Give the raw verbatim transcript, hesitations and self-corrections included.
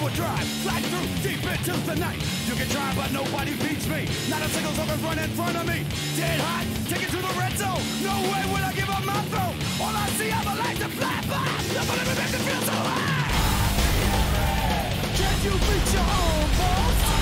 will drive, slide through deep into the night. You can try, but nobody beats me. Not a single soul can run in front of me. Dead hot, take it to the red zone. No way will I give up my throne. All I see are the lights that fly by. Nobody makes me feel so high. Can you reach your own boss?